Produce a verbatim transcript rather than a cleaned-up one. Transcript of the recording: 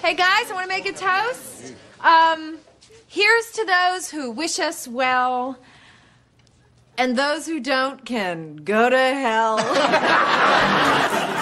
Hey, guys, I want to make a toast. Um, here's to those who wish us well, and those who don't can go to hell.